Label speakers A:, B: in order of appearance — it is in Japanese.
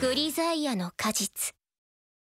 A: グリザイアの果実。